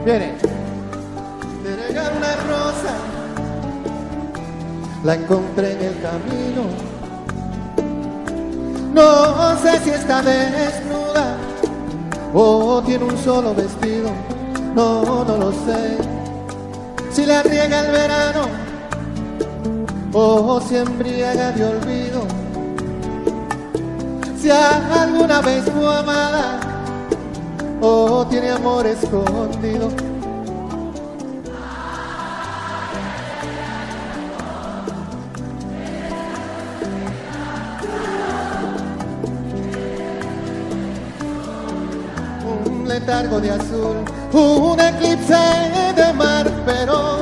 Viene. Te regalo una rosa, la encontré en el camino. No sé si está desnuda o tiene un solo vestido. No lo sé. Si la riega el verano o se embriaga de olvido. Si alguna vez fue amada o tiene amor escondido. Un letargo de azul, un eclipse de mar, pero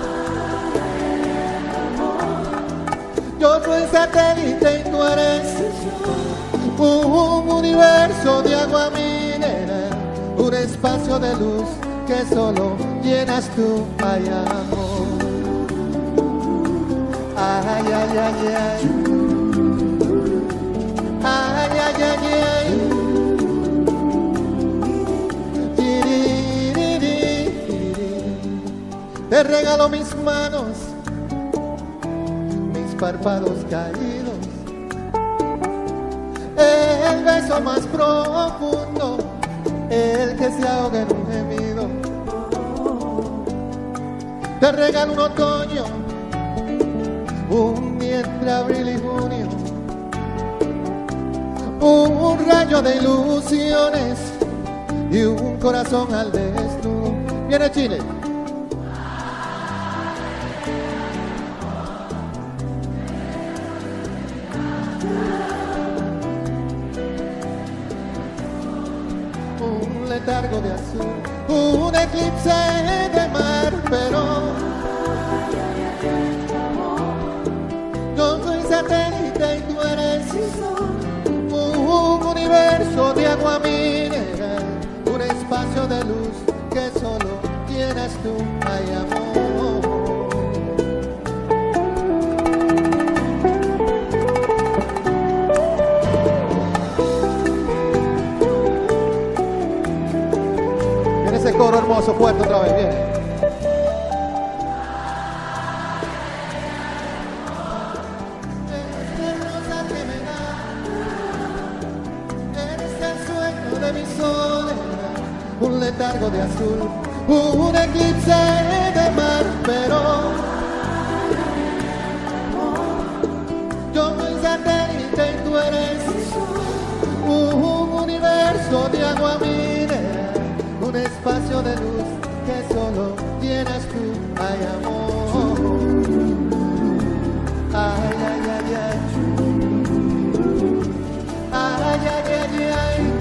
yo soy satélite y tú eres un universo de agua mineral, un espacio de luz que solo llenas tú, ay amor. Ay, ay, ay, ay. Ay, ay, ay, ay. Te regalo mis manos, mis párpados caídos, el beso más profundo, el que se ahoga en un gemido. Te regalo un otoño, un día entre abril y junio, un rayo de ilusiones y un corazón al desnudo. Viene Chile. Un letargo de azul, un eclipse de mar, pero yo soy satélite y tú eres un universo de agua mineral, un espacio de luz que solo llenas tú, ay amor. Viene ese coro hermoso, fuerte otra vez, viene. Un letargo de azul, un eclipse de mar, pero yo soy satélite y tú eres un universo de agua mineral, un espacio de luz que solo llenas tú, ay amor. Ay, ay, ay, ay. Ay, ay, ay, ay.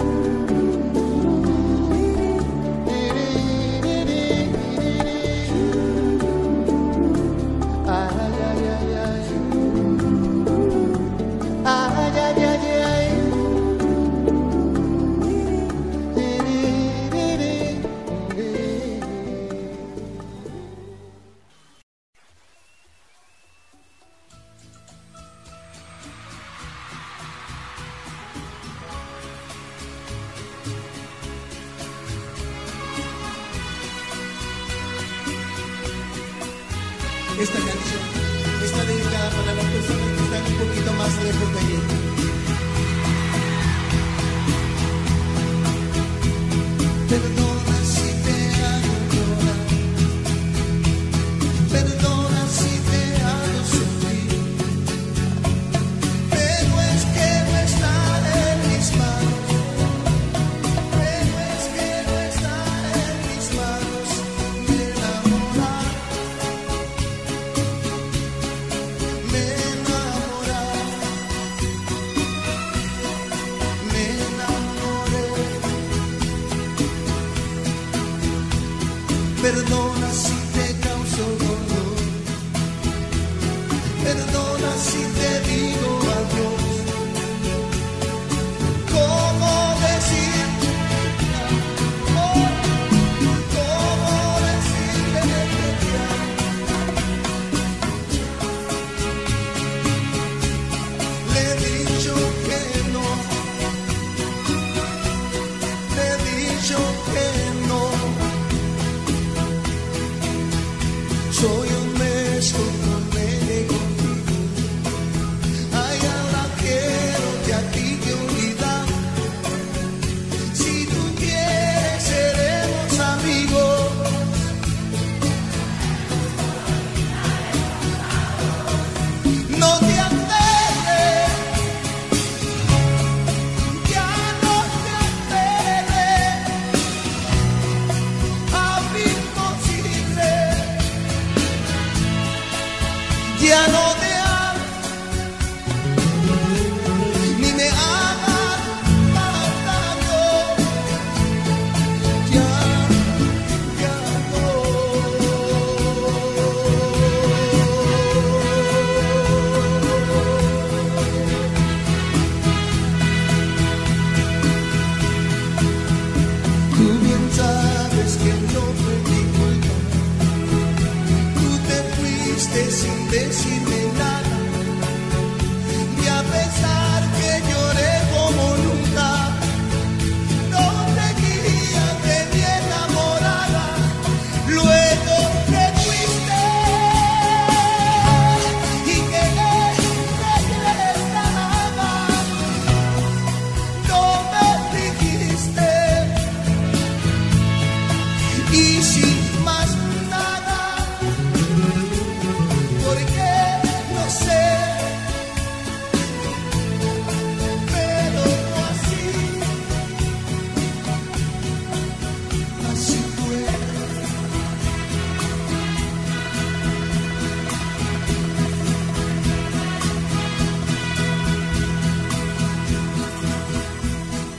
Esta canción está dedicada para las personas que están un poquito más lejos de ella. Perdona si te hago llorar, perdona si te hago sufrir, pero es que no está en mis manos, pero es que no está en mis manos enamorar. Me enamorar.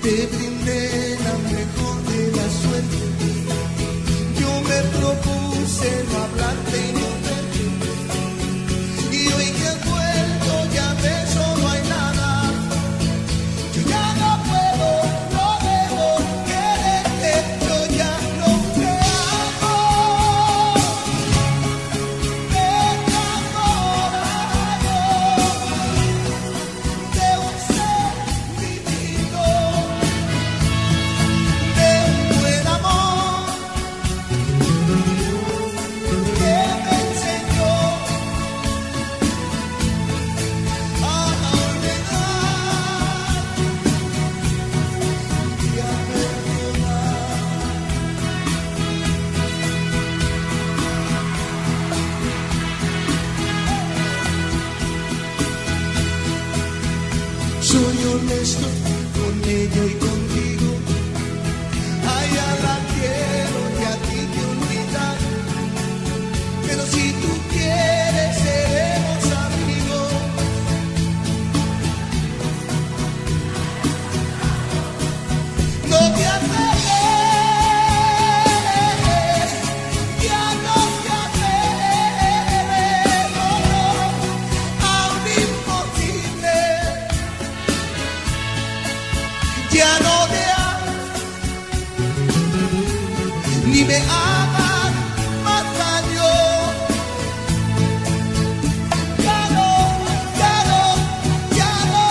te brindé la mejor de la suerte. Yo me propuse no hablarte inocente, y hoy que has vuelto ya de eso no hay nada. Yo ya no puedo, no debo quererte, yo ya no te amo. Me enamorado de un ser divino, de un buen amor que me enseñó a olvidar y a perdonar. Soy honesto con ella y contigo. A ella la quiero y a ti te olvidar. Pero si tú quieres, seremos amigos. No te atreves, ya no te atreves, no, no, a un imposible. Ya no te amas, ni me amas más daño. Ya no, ya no, ya no.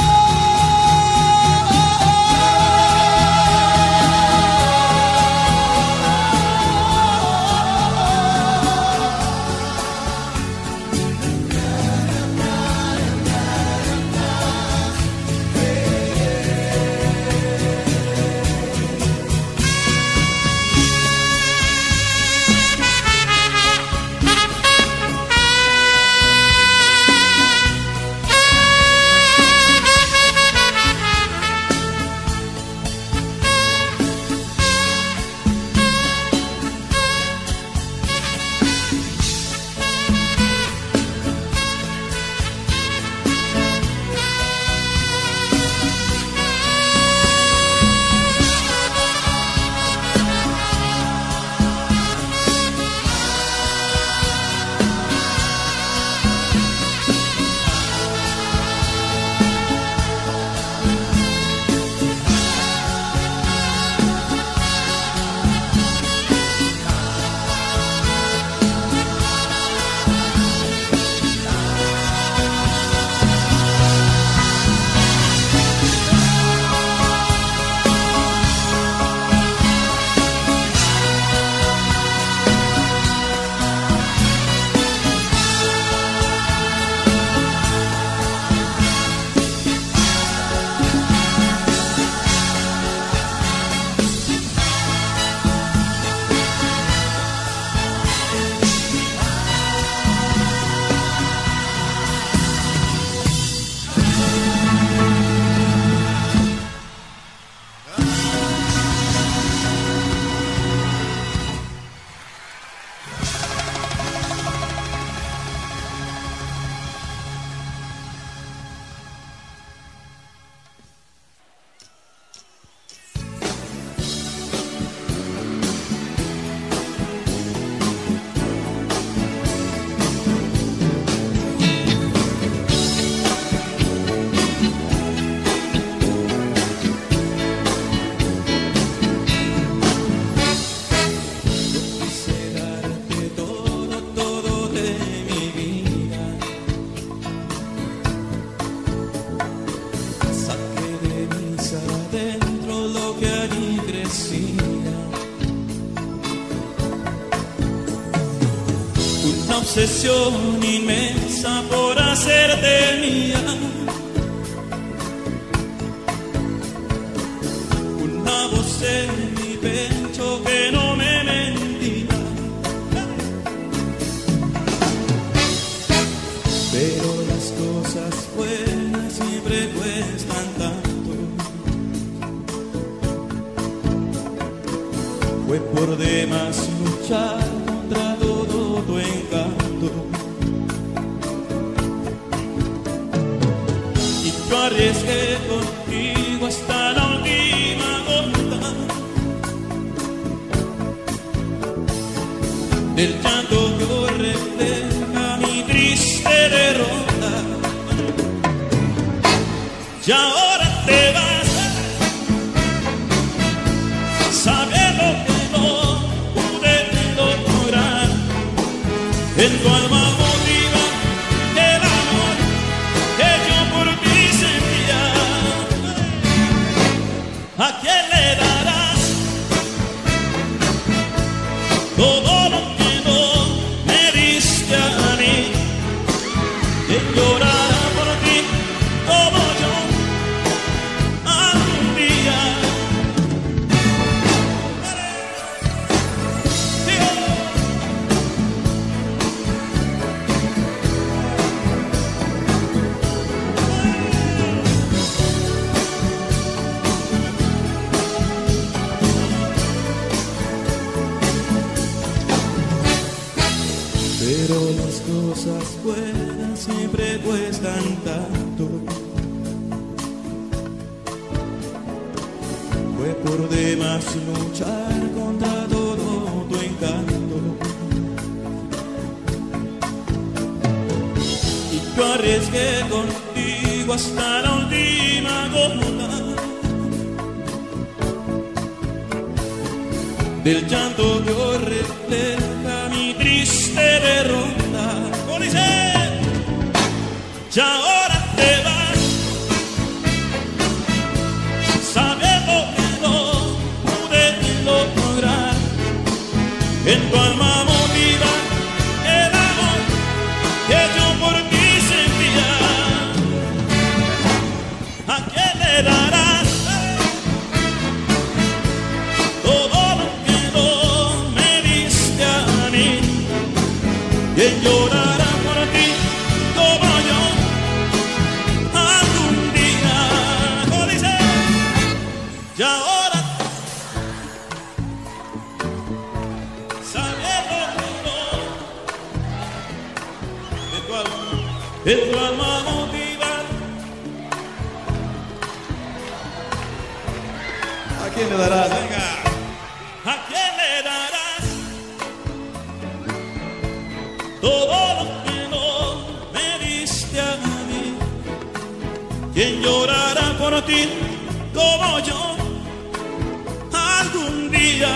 Obsesión inmensa por hacerte mía, una voz en mi pecho que no me mentía, pero las cosas buenas siempre cuestan tanto. Fue por demás luchar contra todo tu encanto, y yo arriesgué contigo hasta la última del llanto que refleja mi triste derrota. Y ahora te vas, sabiendo que no pude lograr en tu alma motiva el amor que yo por ti sentía. ¿A quién le darás todo lo que no me diste a mí? ¿Quién llorará por ti como yo algún día? Pero las cosas buenas siempre cuestan tanto. Fue por demás luchar contra todo tu encanto. Y yo arriesgué contigo hasta la última gota del llanto que hoy refleja mi triste derrota. ¿Cómo dice? Y ahora te vas, sabiendo que no pude lograr en tu alma motiva el amor que yo por ti sentía. ¿A quién le darás todo lo que no me diste a mí? ¿Quién llorará por ti como yo algún día? ¿Cómo dice? Y ahora sabiendo que tu alma motiva. ¿A quién le darás? Venga. ¿A quién le darás todo lo que no me diste a mí? ¿Quién llorará por ti como yo algún día?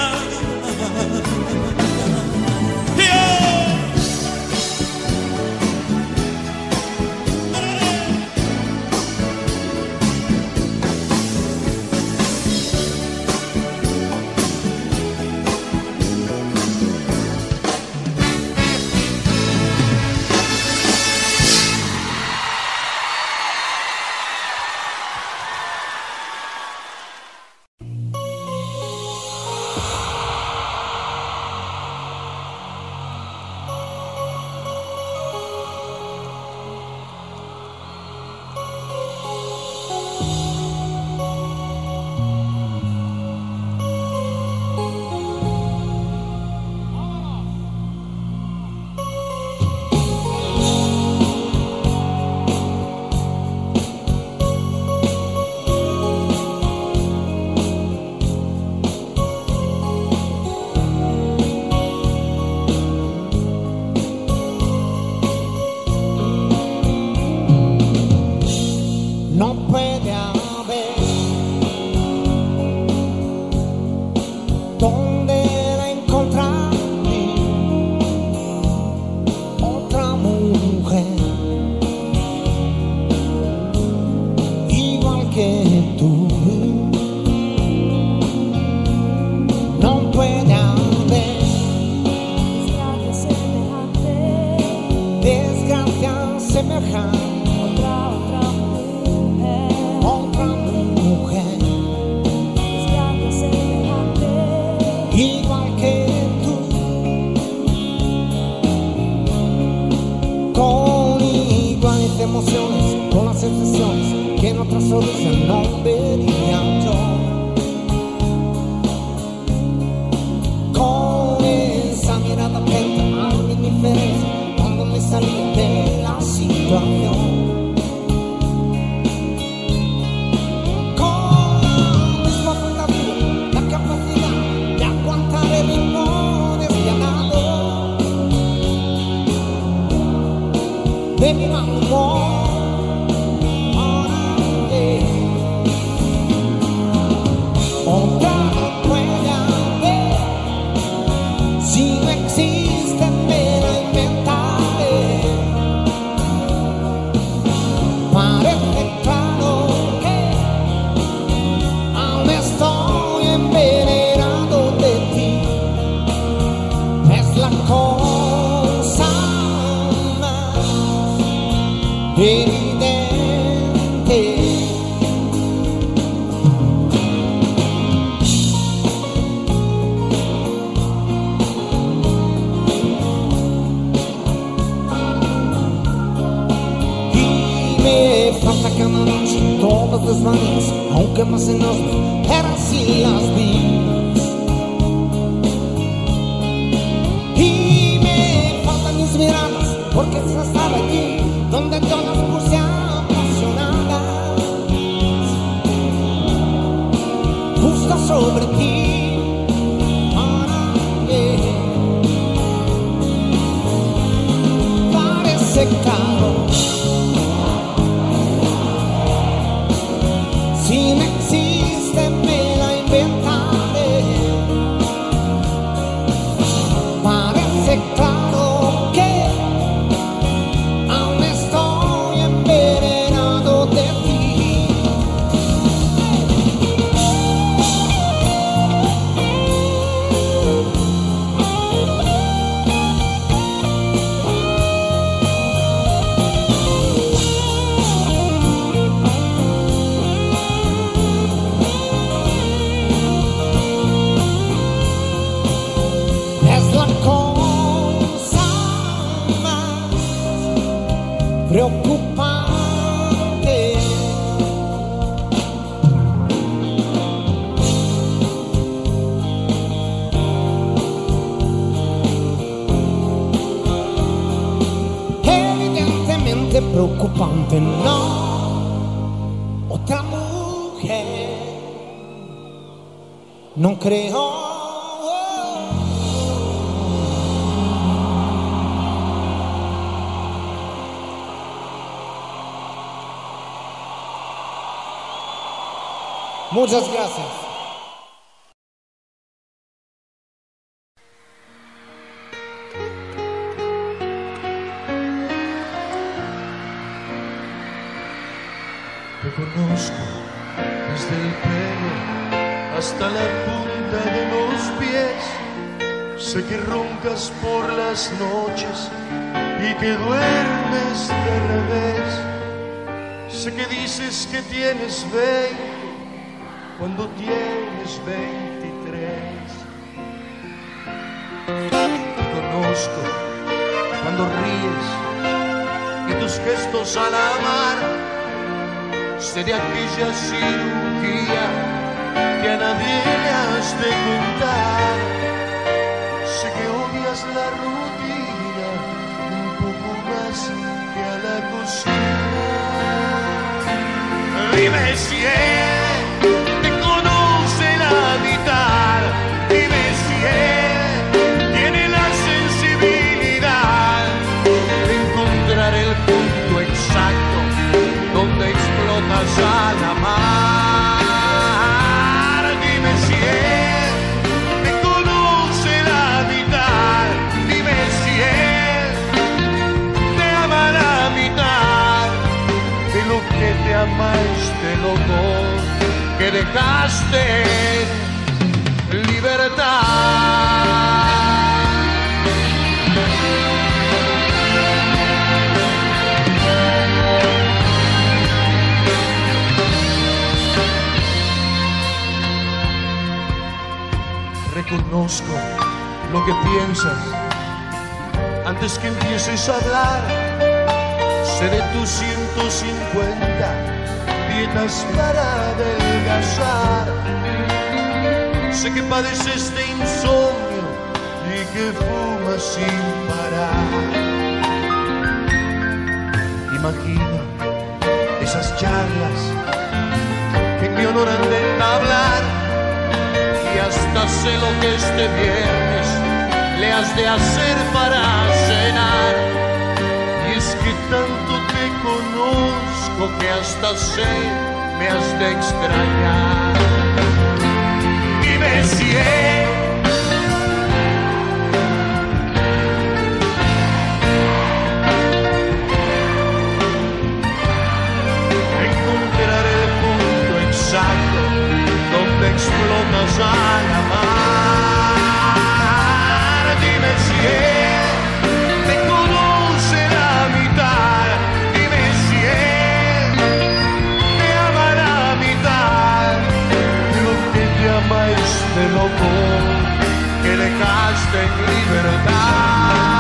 La capacidad de aguantar el ritmo desganado. mi mal humor. Otra no puede haber, si no existe me la inventaré. Parece claro que aún estoy envenenado de ti. Es la cosa más evidente. Cada noche todas desvanecen, aunque más enorme eran así las vidas. Y me faltan mis miradas, porque es estar allí donde yo las puse apasionadas, justo sobre ti, para mí. Parece claro, si no existe me la inventaré. Parece claro que aún estoy envenenado de ti. Preocupante. Evidentemente preocupante, no. Otra mujer, no creo. Muchas gracias. Te conozco desde el pelo hasta la punta de los pies. Sé que roncas por las noches y que duermes de revés. Sé que dices que tienes 20 cuando tienes 23. Te conozco cuando ríes y tus gestos al amar. Sé de aquella cirugía que a nadie le has de contar. Sé que odias la rutina un poco más que a la cocina. Dime si él te conoce la mitad. Dime si él tiene la sensibilidad de encontrar el punto exacto donde explotas al amar. Dime si él te conoce la mitad. Dime si él te ama la mitad de lo que te ama este loco que dejaste libertad. Reconozco lo que piensas antes que empieces a hablar. Sé de tus 150 dietas para adelgazar. Sé que padeces de insomnio y que fumas sin parar. Imagina esas charlas que me honoran de entablar. Y hasta sé lo que este viernes le has de hacer para cenar. Y es que tanto reconozco que hasta sé me has de extrañar. Dime si encontraré el punto exacto donde explotas al amar. Dime si te conoce la mitad. Dime si te ama la mitad. Lo que llama este loco que dejaste en libertad.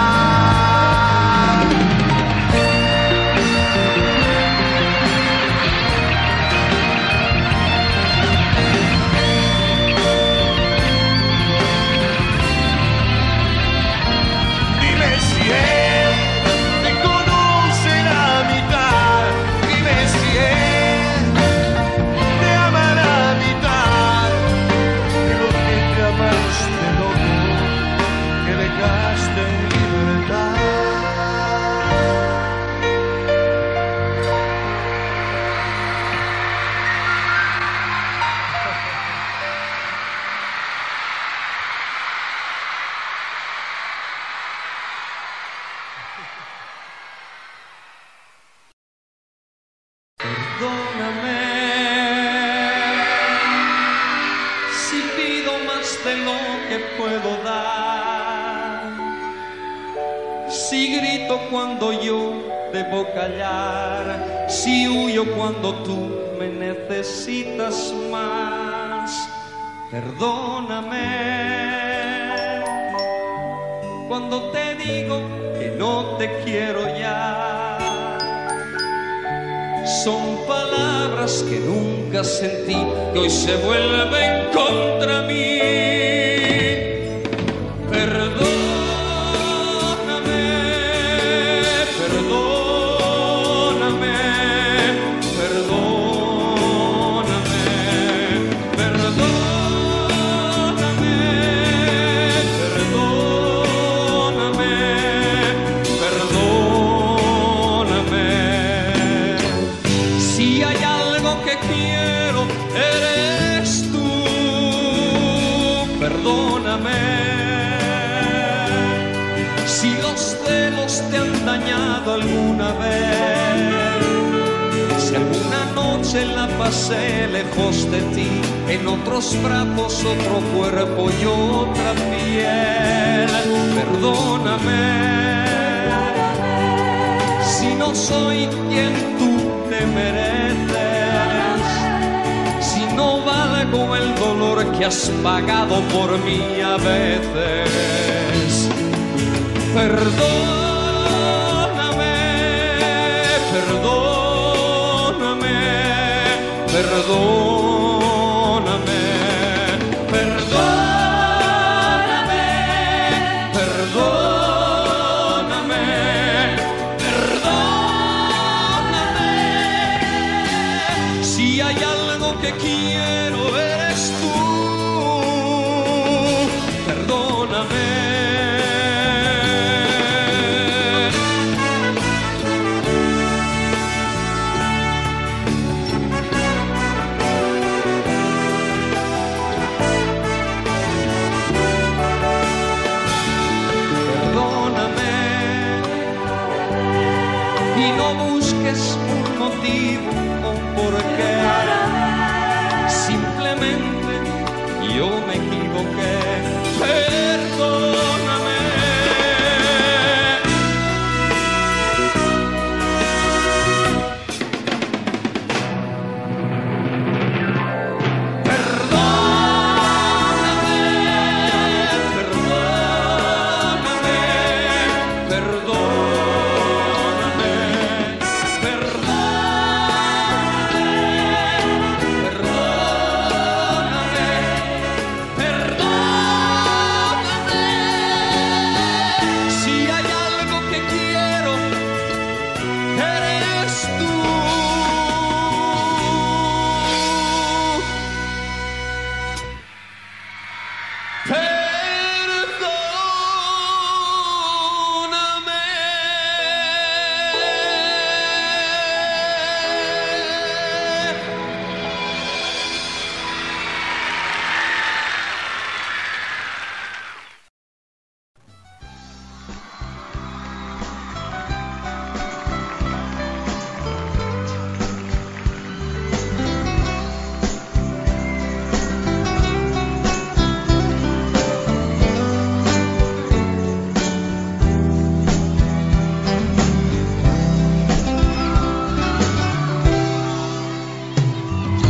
Cuando yo debo callar, si huyo cuando tú me necesitas más, perdóname cuando te digo que no te quiero ya. Son palabras que nunca sentí, que hoy se vuelven contra mí. Perdóname. Si los celos te han dañado alguna vez, si alguna noche la pasé lejos de ti, en otros brazos otro cuerpo y otra piel, perdóname si no soy quien tú te mereces, si no valgo el dolor que has pagado por mí a veces. Perdóname, perdóname, perdóname, perdóname, perdóname, perdóname. Si hay algo que quiero eres tú, perdóname. Un motivo o un porqué, simplemente yo me equivoqué, perdóname. Perdóname, perdóname, perdóname. Perdóname, perdóname.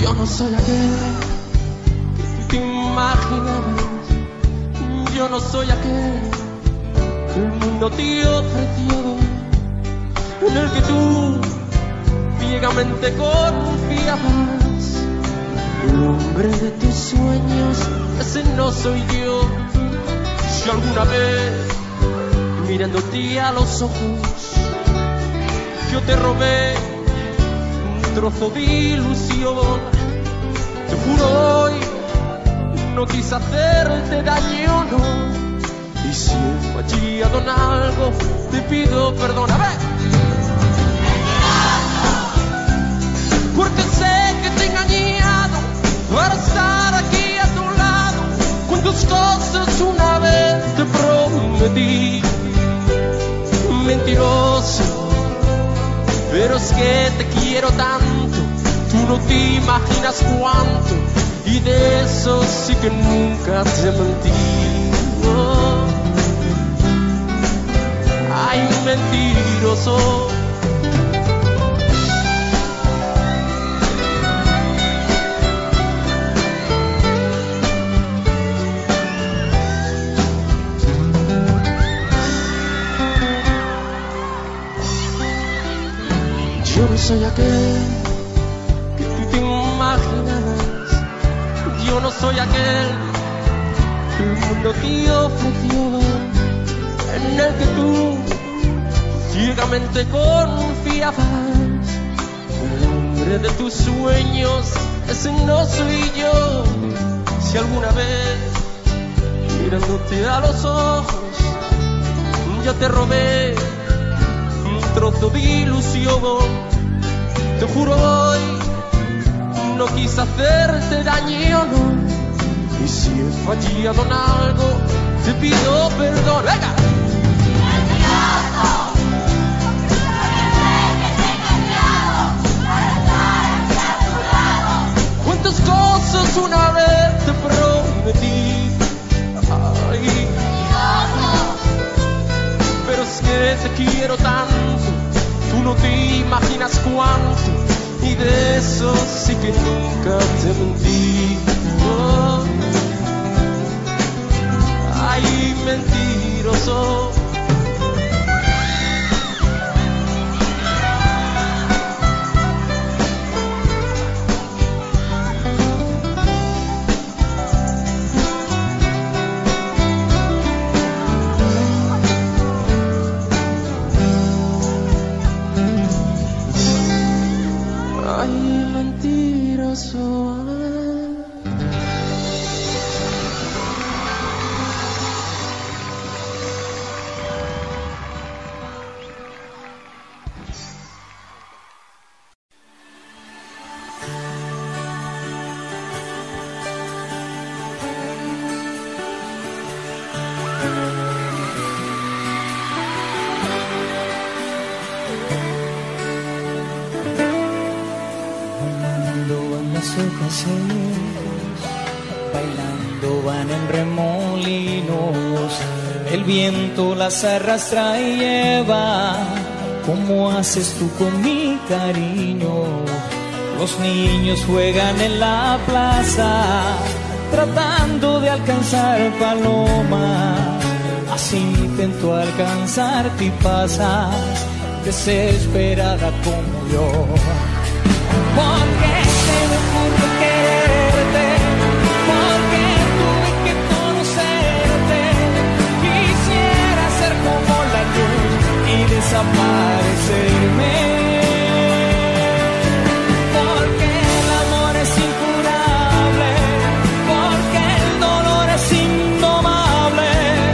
Yo no soy aquel que te imaginabas. Yo no soy aquel que el mundo te ofreció, en el que tú ciegamente confiabas. El hombre de tus sueños, ese no soy yo. Si alguna vez, mirándote a los ojos, yo te robé un trozo de ilusión, te juro hoy no quise hacerte daño, no. Y si he fallado en algo, te pido perdón. A ver. Porque sé que te he engañado para estar aquí a tu lado. Cuántas cosas una vez te prometí, mentiroso. Pero es que te quiero tanto, tú no te imaginas cuánto. Y de eso sí que nunca te mentí. Oh. Ay, mentiroso. Yo no soy aquel que tú te imaginabas. Yo no soy aquel que el mundo te ofreció, en el que tú ciegamente confiabas. El hombre de tus sueños, ese no soy yo. Si alguna vez, mirándote a los ojos, yo te robé un trozo de ilusión, te juro hoy no quise hacerte daño, no. Y si he fallado en algo, te pido perdón. ¡Venga! Cuántas cosas una vez te prometí. Ay, pero es que te quiero tanto, tú no te imaginas cuánto. Y de eso sí que nunca te mentí. Oh. Ay, mentiroso. Bailando van en remolinos, el viento las arrastra y lleva, como haces tú con mi cariño. Los niños juegan en la plaza, tratando de alcanzar paloma. Así intento alcanzarte y pasas, desesperada como yo. Porque se me ocurre quererte, porque tuve que conocerte. Quisiera ser como la luz y desaparecerme. Porque el amor es incurable, porque el dolor es indomable.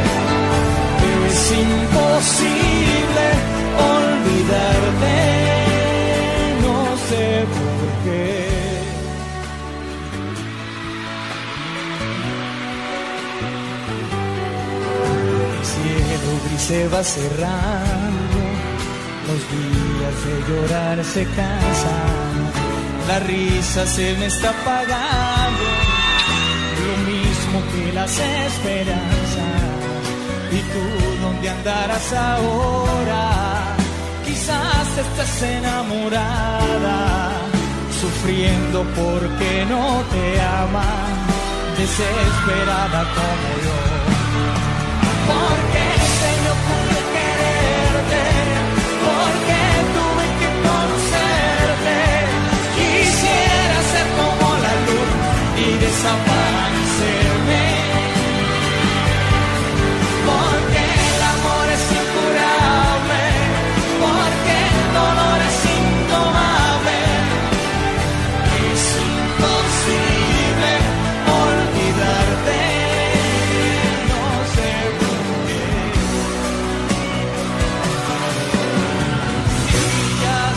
Es imposible olvidarte, no sé por qué. El cielo gris se va cerrando, los días de llorar se cansan, la risa se me está apagando, lo mismo que las esperanzas. ¿Y tú dónde andarás ahora? Quizás estés enamorada, sufriendo porque no te aman, desesperada como yo. Porque se me ocurre quererte, porque tuve que conocerte. Quisiera ser como la luz y desaparecerme. Porque el amor es incurable, porque el dolor es indomable. Es imposible olvidarte. No sé por qué. Sillas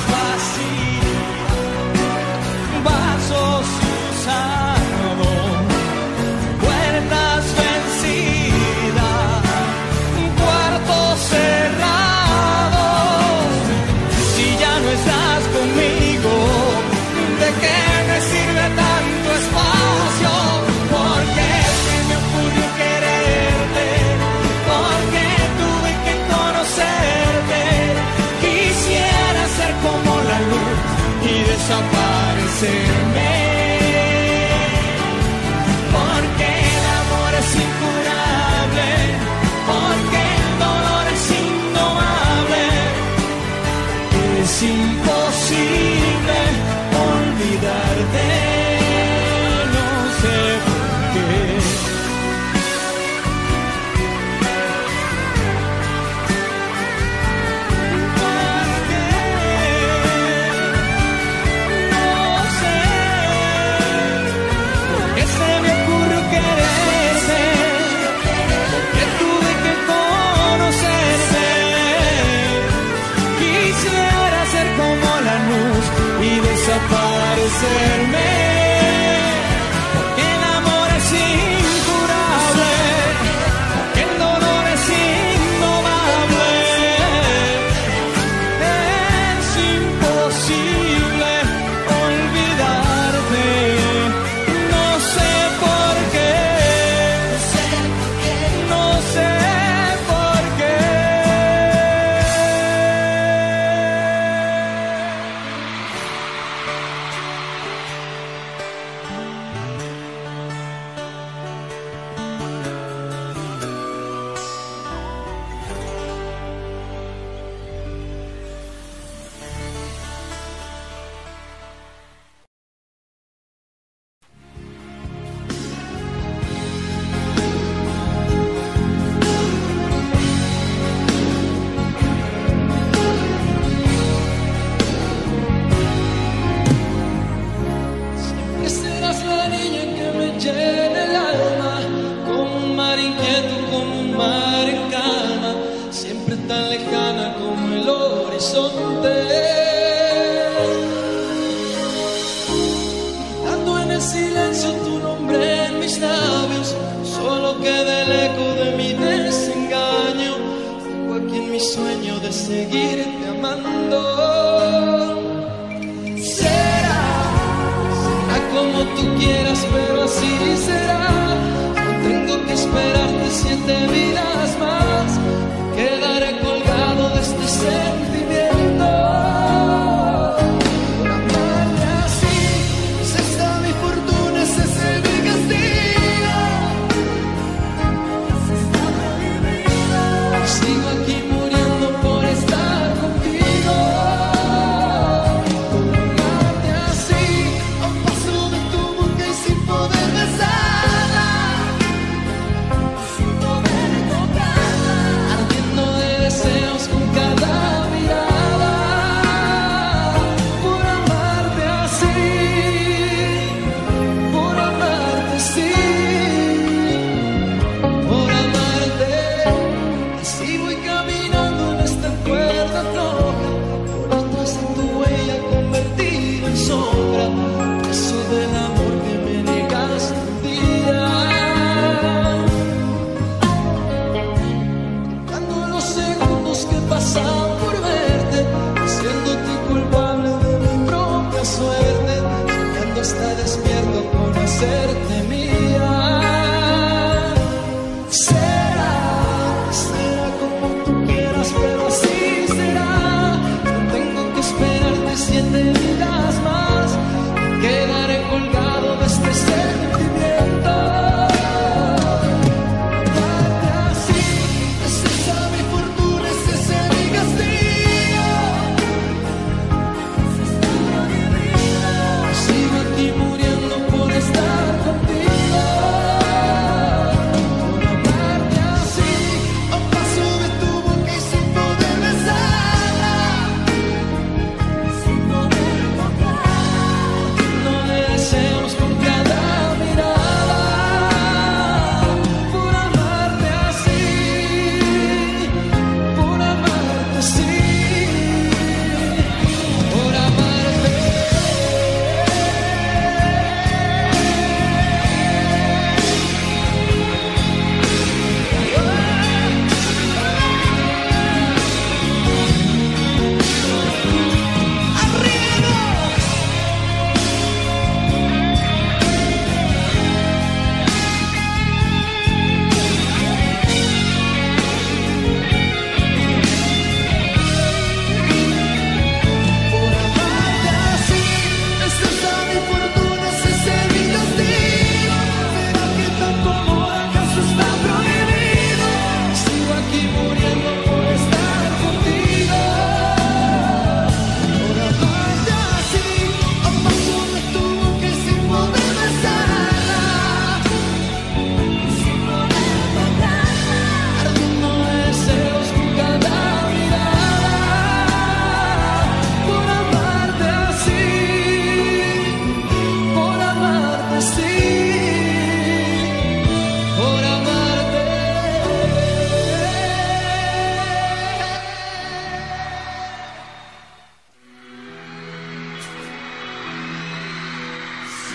vacías, vasos usados, puertas vencidas, cuartos cerrados. Si ya no estás conmigo, ¿de qué me sirve tanto espacio? Porque se me ocurrió quererte, porque tuve que conocerte. Quisiera ser como la luz y desaparecerme. Porque el amor es incurable, porque el dolor es indomable. Es imposible olvidarte. No sé por qué. No sé por qué se me ocurrió quererte, porque tuve que conocerte. Quisiera ser como la luz y desaparecerme. Porque el amor es incurable, porque el dolor es indomable. Es imposible olvidarte. No sé por qué. No sé por qué. Siempre serás la niña que me llena el alma, como un mar inquieto, como un mar en calma, siempre tan lejana como el horizonte. Gritando en el silencio tu nombre en mis labios, solo queda el eco de mi desengaño. Tengo aquí en mi sueño de seguirte amando. Será como tú quieras, pero así será. No tengo que esperarte 7 vidas más. Quedaré colgado de este sentimiento. Por amarte así, es esta mi fortuna, ese es mi castigo. Sigo aquí muriendo por estar contigo.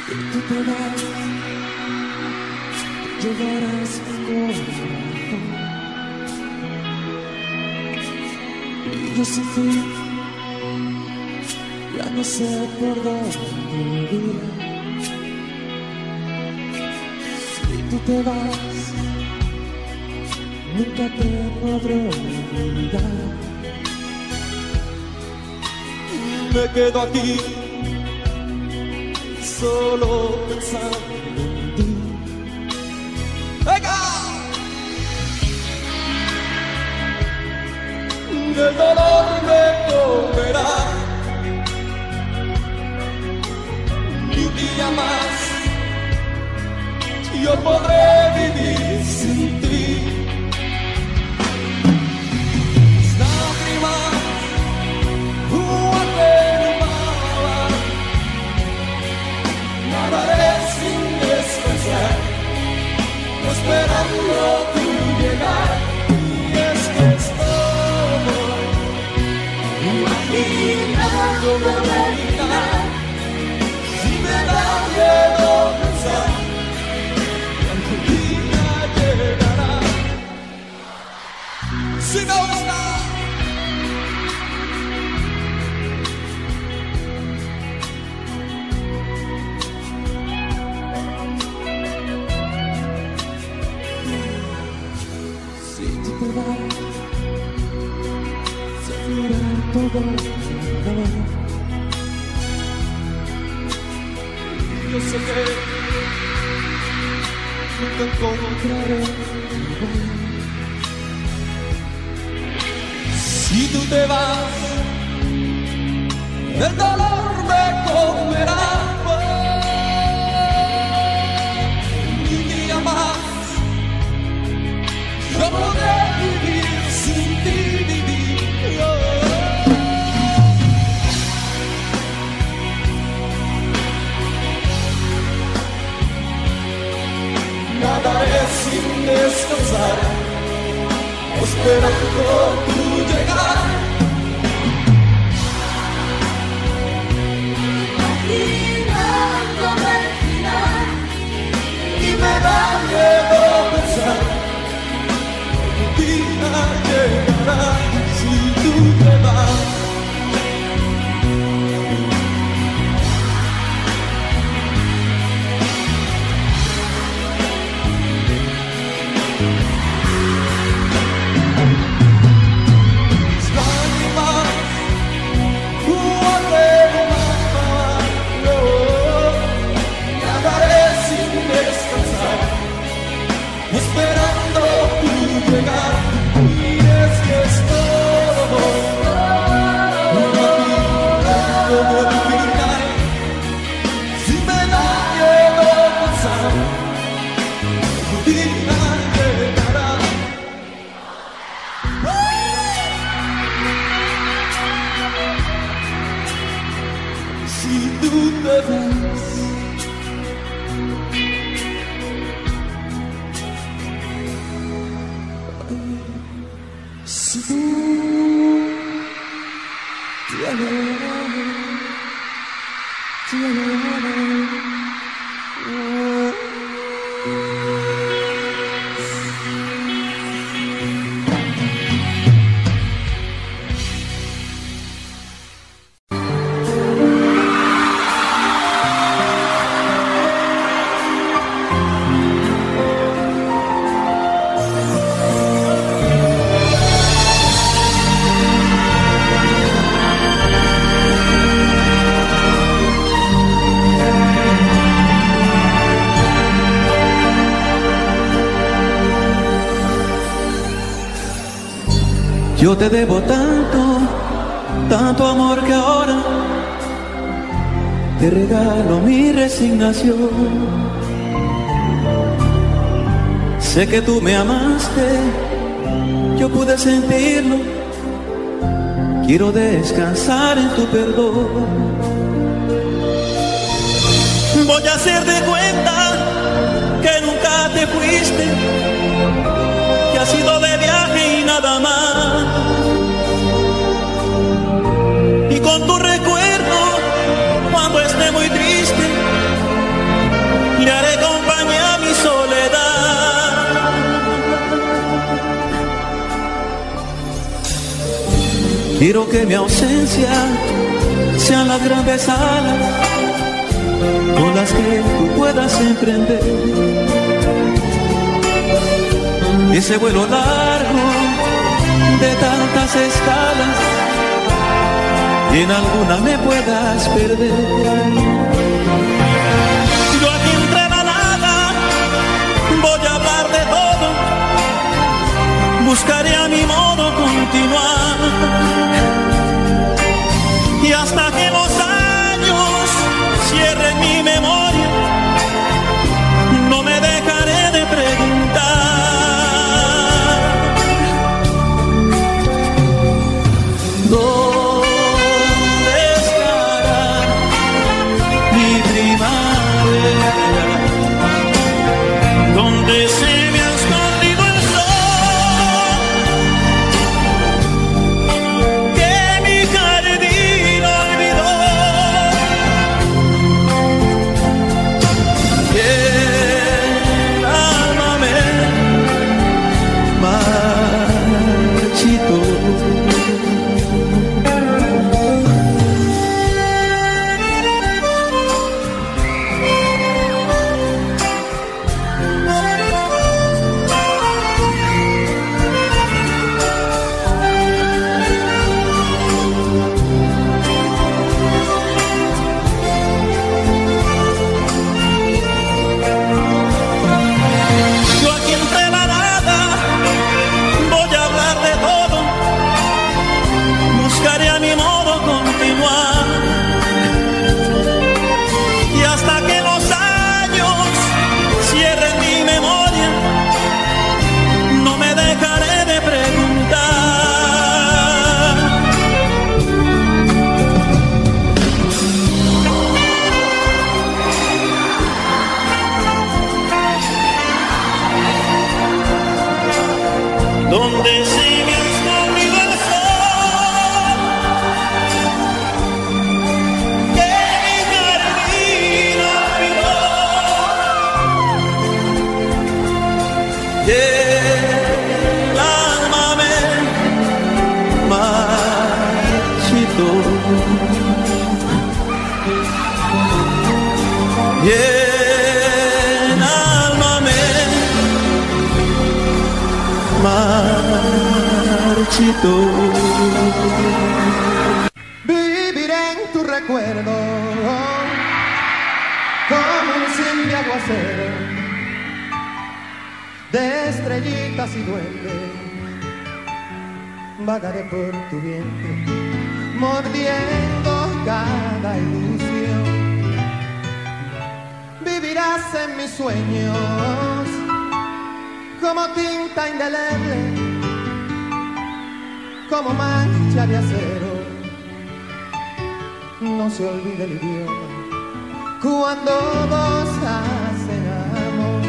tú te vas, llevarás mi corazón. Y yo sin ti ya no sé por dónde ir. Si tú te vas, nunca te podré olvidar. Me quedo aquí solo pensando en ti. ¡Venga! El dolor me comerá. Ni un día más yo podré vivir sin ti. Lágrimas, nadaré sin descansar, esperando tu llegar. Y es que estoy imaginando terminar. Si me da miedo pensar que algún día llegará. Si me gusta. Todo yo sé que nunca encontraré igual. Si tú te vas, el dolor me comerá. Ni un día más yo podré vivir sin ti, vivir. Nadaré sin descansar, esperando tu llegar. Imaginándome el final, y me da miedo pensar que un día llegará. Si tú te vas, esperando tu llegar. Y es que estoy imaginando el final. Si me da miedo pensar que un día llegará. Si tú te vas, si tú yo te debo tanto, tanto amor que ahora te regalo mi resignación. Sé que tú me amaste, yo pude sentirlo. Quiero descansar en tu perdón. Voy a hacer de cuenta que nunca te fuiste, que has ido de viaje y nada más. Y con tu recuerdo, cuando esté muy triste, Quiero que mi ausencia sean las grandes alas con las que tú puedas emprender ese vuelo largo de tantas escalas y en alguna me puedas perder. Yo aquí entre la nada voy a hablar de todo, buscaré a mi modo continuar y hasta que los años cierren mi memoria no me dejaré de preguntar ¿dónde estará mi primavera? ¿Dónde se me ha escondido el sol que mi jardín olvidó? Y el alma me marchitó. Yo aquí entre la nada voy a hablar de todo, buscaré a mi modo continuar y hasta que los años cierren mi memoria no me dejaré de preguntar ¿dónde se me ha escondido el sol que mi jardín olvidó? Y el alma me marchitó. Y el alma me marchitó. Viviré en tu recuerdo como un simple aguacero de estrellitas y duendes. Vagaré por tu vientre mordiendo cada ilusión. Vivirás en mis sueños como tinta indeleble, como mancha de acero. No se olvide el idioma cuando dos hacen amor.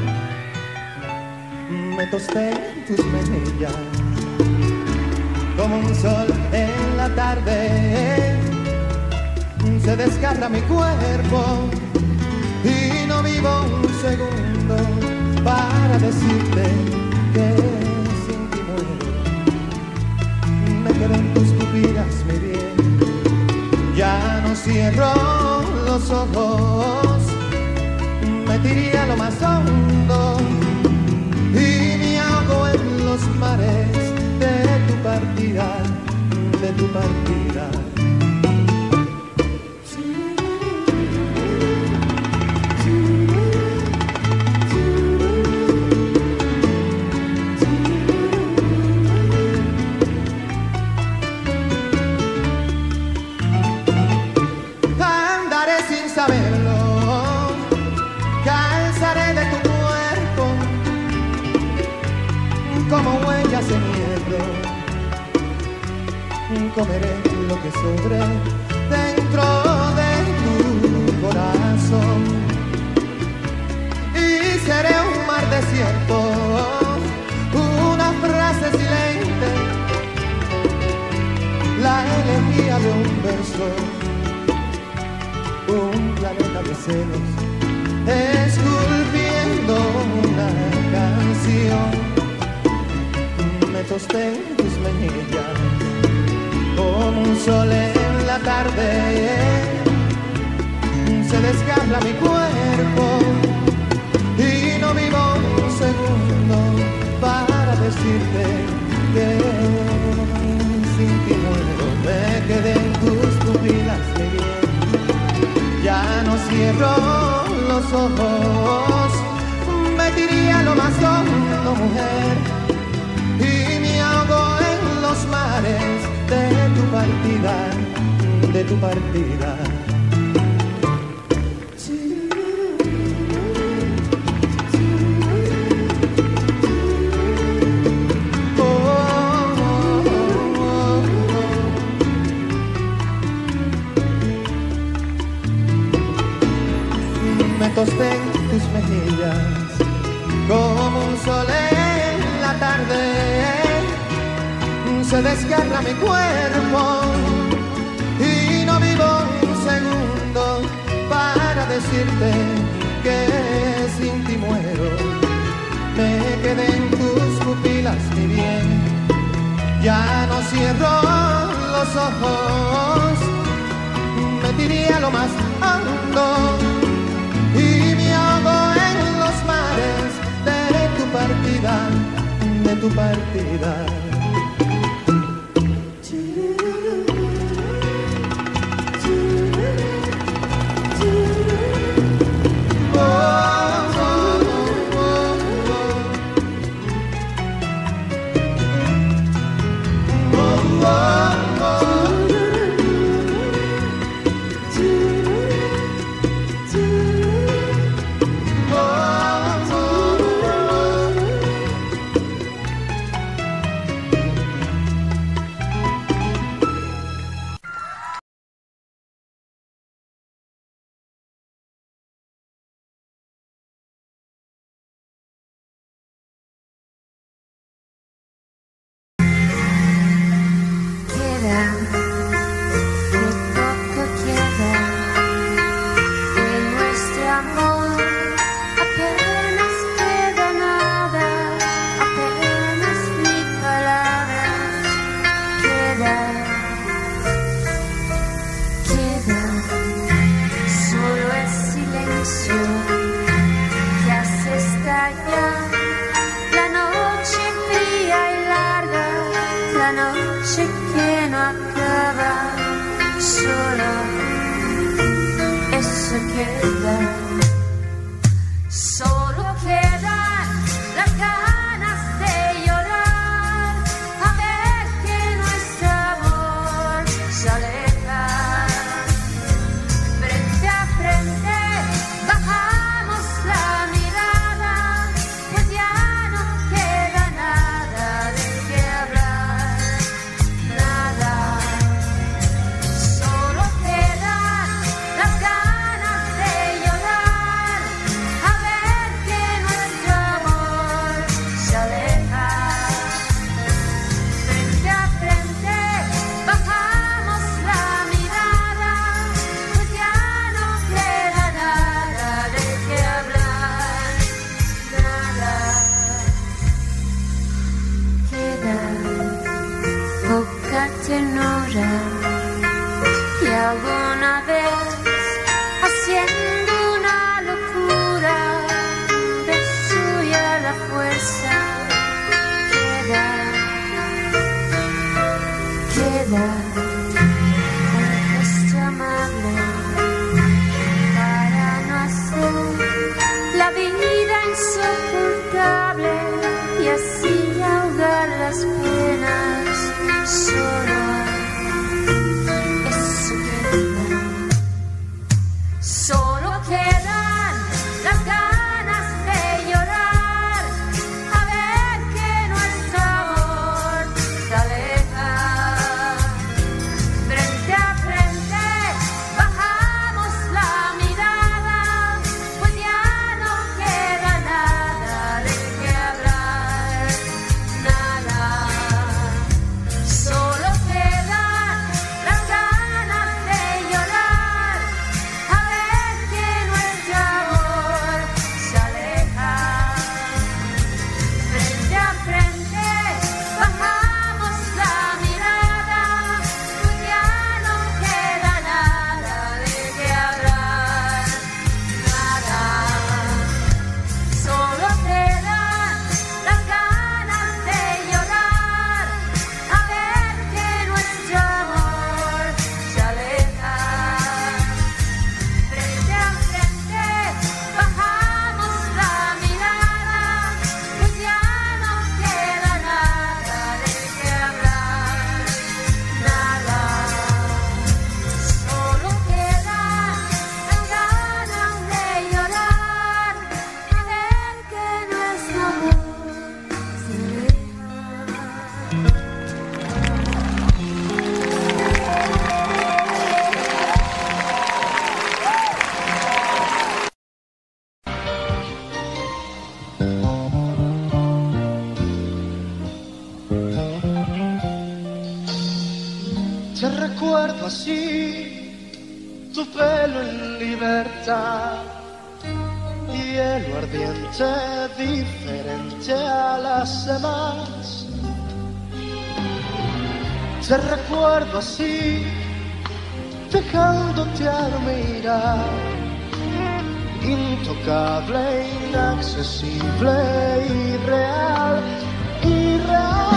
Me tosté en tus mejillas como un sol en la tarde. Se desgarra mi cuerpo y no vivo un segundo para decirte que sin ti muero. Me quedo en tus pupilas, mi bien. Ya no cierro los ojos, me tiré a lo más hondo y me ahogo en los mares de tu partida, de tu partida. Como huellas en hielo, comeré lo que sobre dentro de tu corazón y seré un mar desierto, una frase silente, la elegía de un verso, un planeta de celos, esculpiendo una canción. Me tosté en tus mejillas Como un sol en la tarde se desgarra mi cuerpo y no vivo un segundo para decirte que sin ti muero. Me quedé en tus pupilas, mi bien, ya no cierro los ojos, me diría lo más hondo, mujer, y me ahogo en los mares de tu partida, de tu partida. Me tosté en tus mejillas como un sol en la tarde, se desgarra mi cuerpo y no vivo un segundo para decirte que sin ti muero. Me quedé en tus pupilas, mi bien, ya no cierro los ojos, me diría lo más hondo y me ahogo en los mares de tu partida, de tu partida. recuerdo así, tu pelo en libertad, hielo ardiente diferente a las demás. Te recuerdo así, dejándote admirar, intocable, inaccesible, irreal, irreal.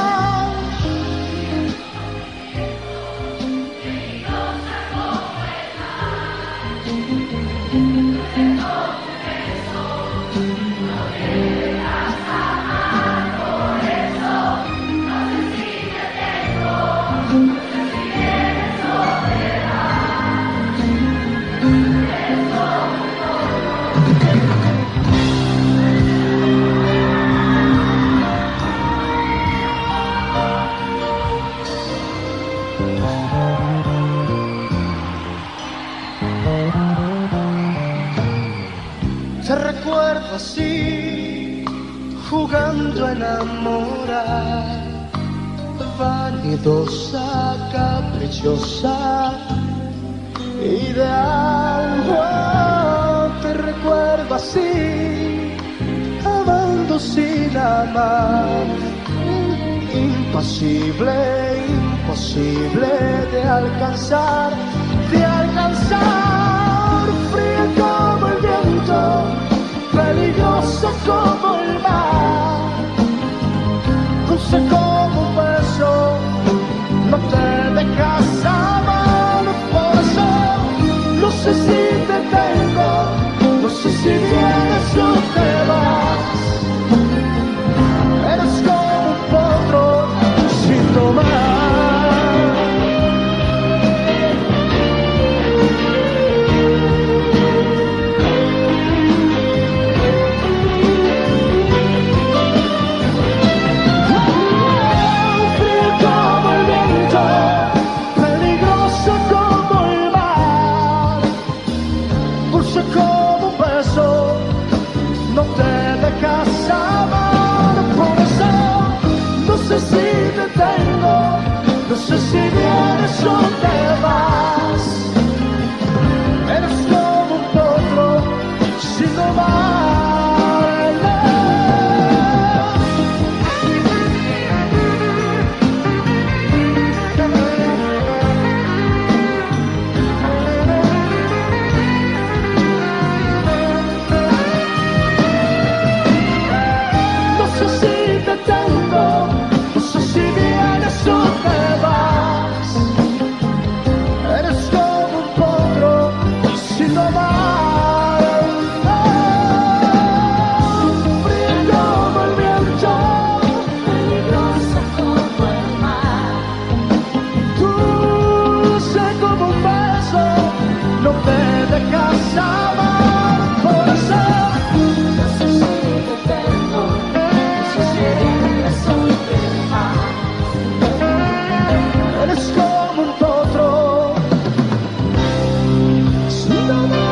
Te recuerdo así, jugando a enamorar, vanidosa, caprichosa, ideal. Oh, te recuerdo así, amando sin amar, impasible, imposible de alcanzar, fría como el viento, peligrosa como el mar, dulce como un beso, no te dejas amar. Por eso no sé si te tengo, no sé si vienes o te vas. Eres como un potro sin tomar. Como un beso, no te dejas amar. Por eso no sé si te tengo, no sé si vienes o te vas. Eres como un potro sin domar. No sé si vienes o te vas. Eres como un potro sin domar. Fría como el viento, peligrosa como el mar, dulce como un beso, no te dejas amar. Por eso no sé si te tengo, eres como un potro sin domar.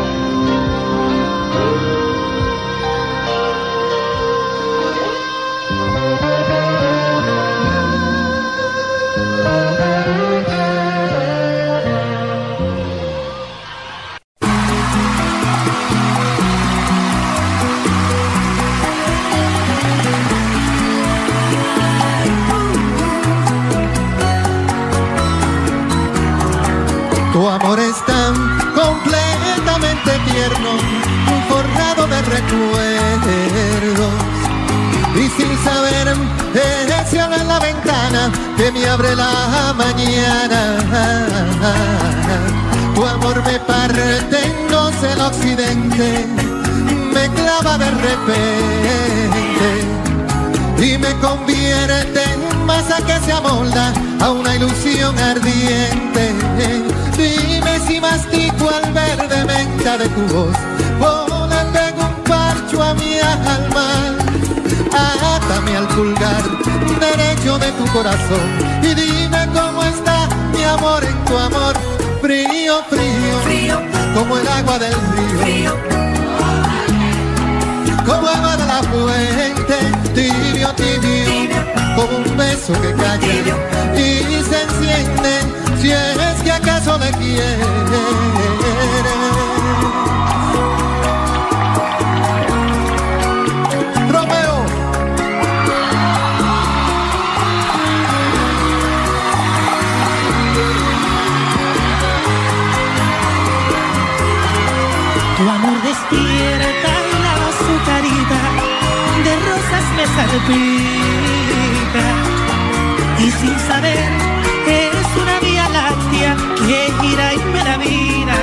Tu amor es tan completamente tierno, forrado de recuerdos, y sin saber ese habla en la ventana que me abre la mañana. Tu amor me parte en dos el occidente, me clava de repente y me convierte en masa que se amolda a una ilusión ardiente. Dime si mastico al verde menta de tu voz o le pego un parcho a mi alma. Átame al pulgar derecho de tu corazón y dime cómo está mi amor en tu amor. Frío, frío, frío, como el agua del río, frío, como agua de la fuente. Tibio, tibio, tibio, como un beso que calla y se enciende si es que acá acaso le quiere. Romeo. Tu amor despierta y la azucarita de rosas me salpica, y sin saber es una vía láctea que gira y me da vida.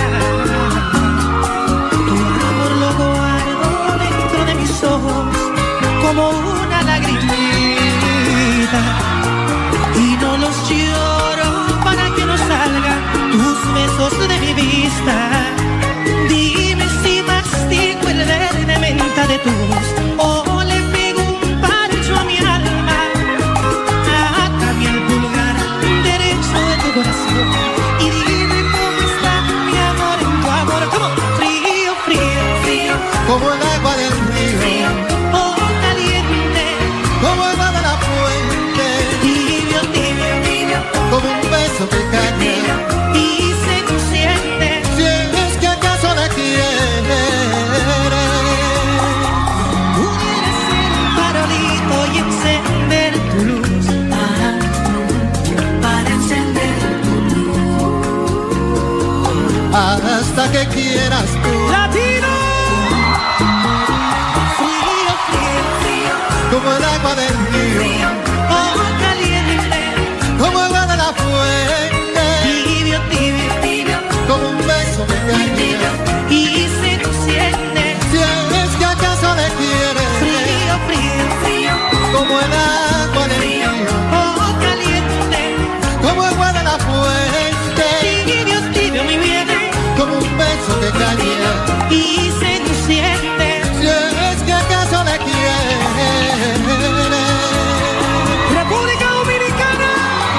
Tu amor lo guardo dentro de mis ojos como una lagrimita, y no los lloro para que no salgan tus besos de mi vista. Dime si mastico el verde menta de tu voz o le pego un pancho a mi alma. Sácame el pulgar derecho de tu corazón y dime cómo está mi amor en tu amor. Como frío, frío, frío, como el agua del río, frío o caliente, como el agua de la fuente, tibio, tibio, tibio, como un beso que cae y seduciente. Si es que acaso le quiere. Pudiera ser un farolito y encender tu luz, para encender tu luz. Hasta que quieras tú. Latino, frío, frío, frío, Como el agua del río, frío o caliente, como el agua de la fuente, tibio, tibio, tibio, como un beso que cae. y seduciente. Si es que acaso le quiere. Frío, frío, frío, Como el agua del río, o caliente, como el agua de la fuente, tibio, tibio, mi bien, como un beso que cae. y seduciente. Si es que acaso le quiere. República Dominicana.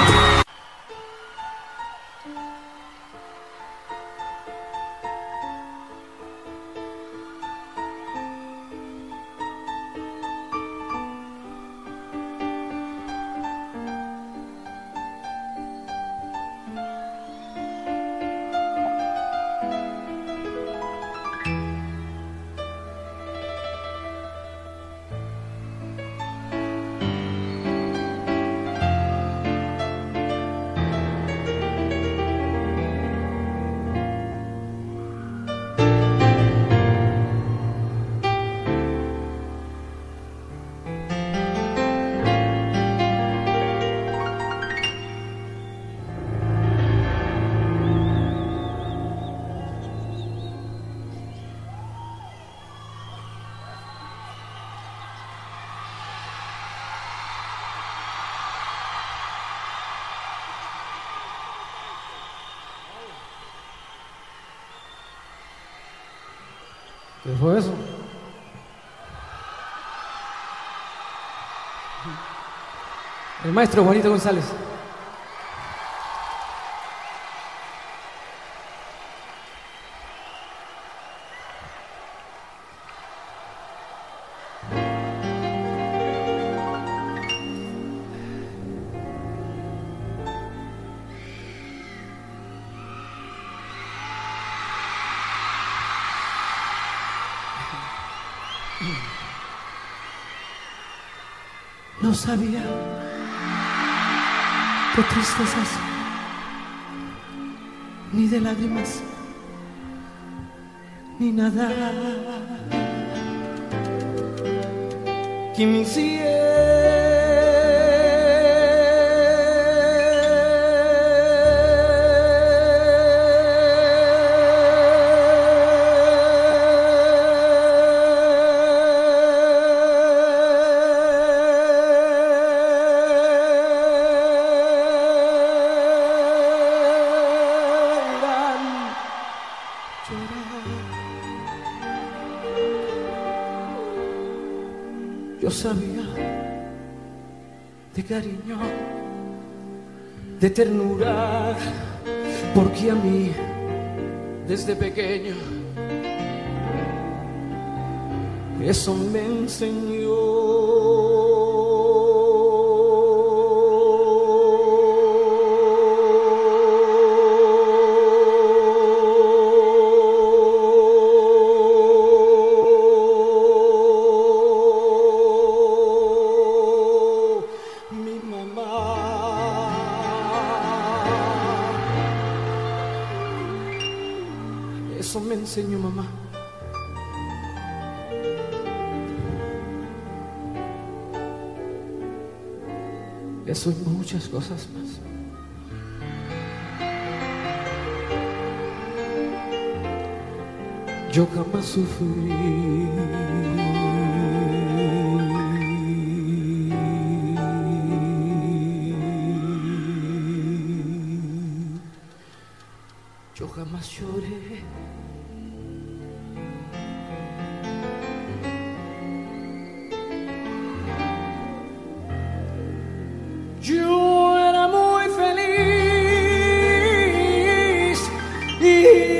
¿Qué fue eso? El maestro Juanito González. No sabía de tristezas ni de lágrimas ni nada que me Yo sabía de cariño, de ternura, porque a mí desde pequeño eso me enseñó. enseñó mamá. Eso y muchas cosas más. Yo jamás sufrí. Yo jamás lloré. Yo era muy feliz y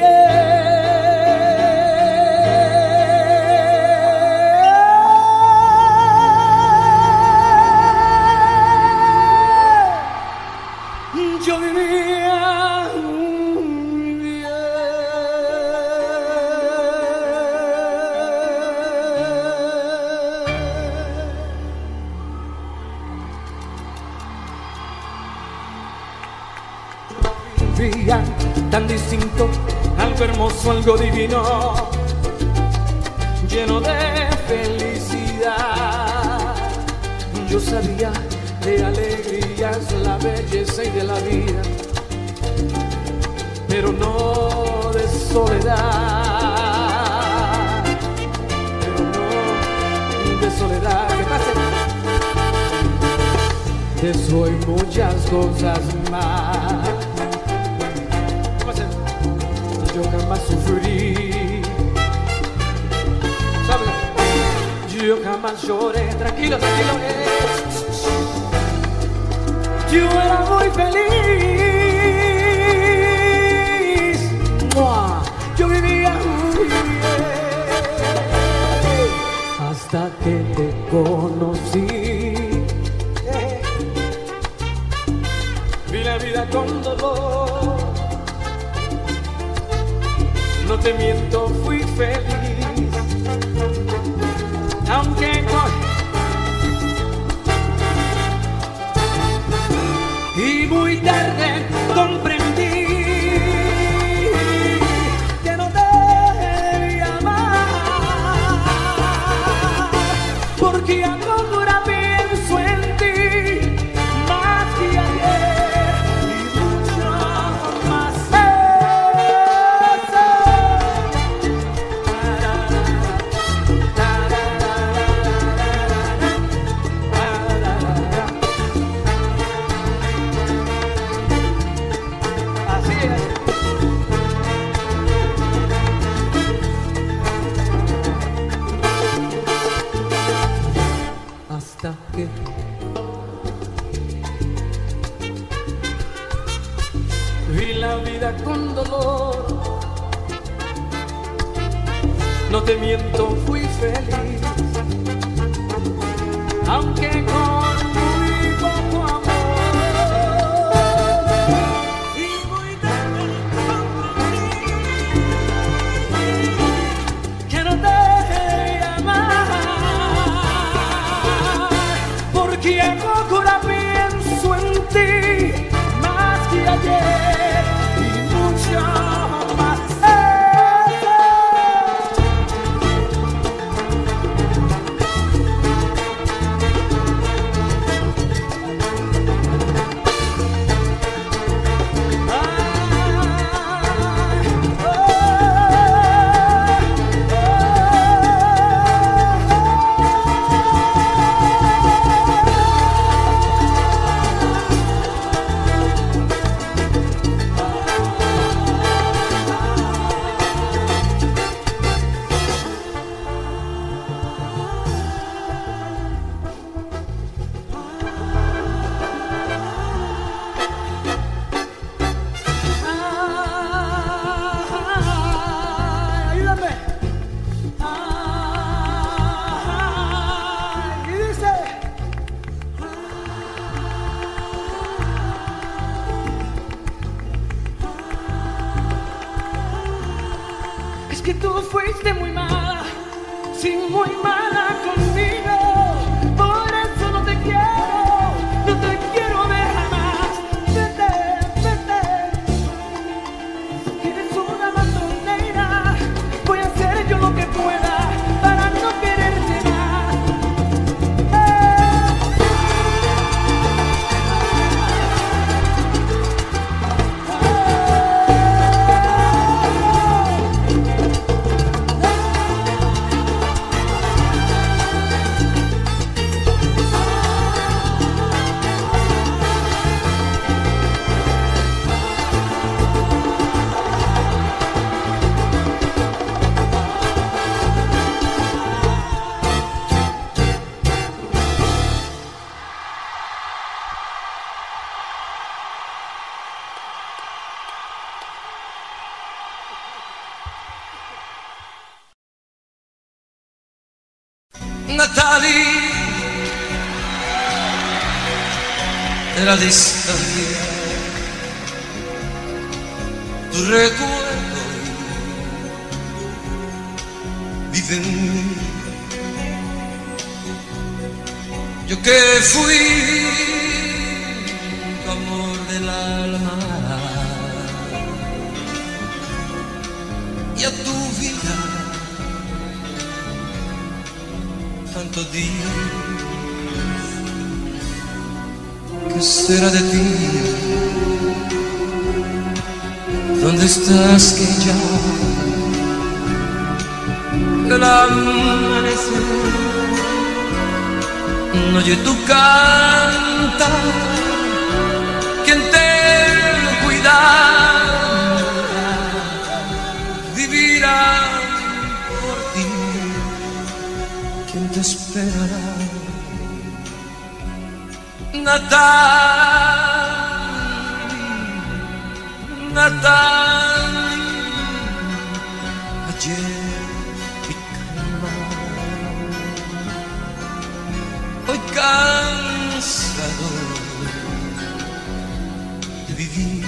yo vivía bien. Vivía tan distinto, algo hermoso, algo divino, lleno de felicidad. Yo sabía de alegrías, la belleza y de la vida, pero no de soledad, pero no de soledad. ¿Qué pasa? De eso y muchas cosas más. ¿Qué pasa? Yo jamás sufrí, ¿sabes? Yo jamás lloré. Tranquilo, tranquilo. Yo era muy feliz. Yo vivía muy bien hasta que te conocí. Vi la vida con dolor. No te miento, fui feliz. Aunque y muy tarde comprendí que no te debía amar, porque ahora pienso en ti más que ayer y mucho más. Hasta que vi la vida con dolor. No te miento, fui feliz, aunque con muy poco amor. Y muy tarde comprendí que no te debía amar, porque ahora pienso en ti más que ayer y mucho más. Es que tú fuiste muy mala, sí, muy mala conmigo. Por eso no te quiero ver jamás. Vete, vete. Eres una matonera, Natalie, de la distancia, tu recuerdo vive en mí. Yo que fui tu amor del alma y a tu vida tanto di. ¿Qué será de ti? ¿Dónde estás que ya el amanecer no oye tu cantar? ¿Quién te cuidará? Vivirá por ti. ¿Quién te esperará? Natalie, ayer mi cama, hoy cansado de vivir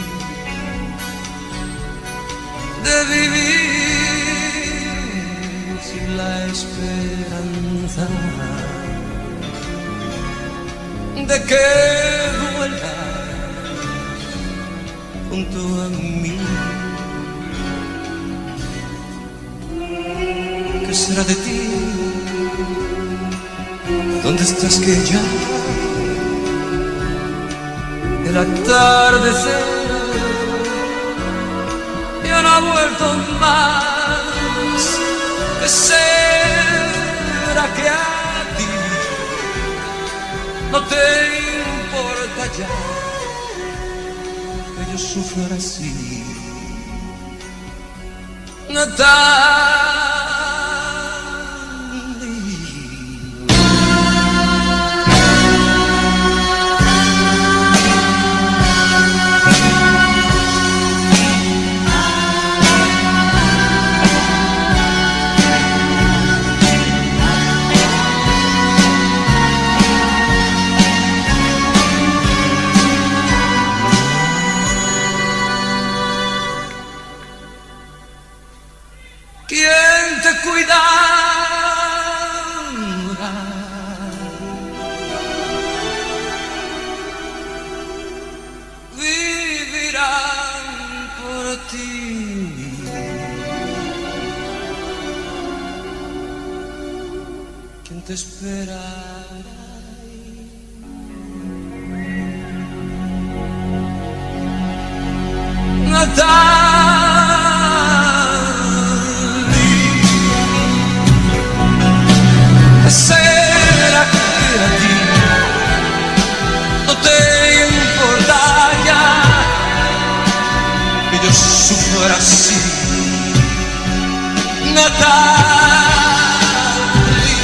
sin la esperanza de que vuelvas junto a mí. ¿Qué será de ti? ¿Dónde estás que ya el atardecer ya no ha vuelto más? ¿Qué será que a ti no te importa ya que yo sufra así? Natalie, ¿quién te cuidará? Vivirán por ti. ¿Quién te espera? ¿Será que a ti no te importa ya que yo sufra así? Natalie,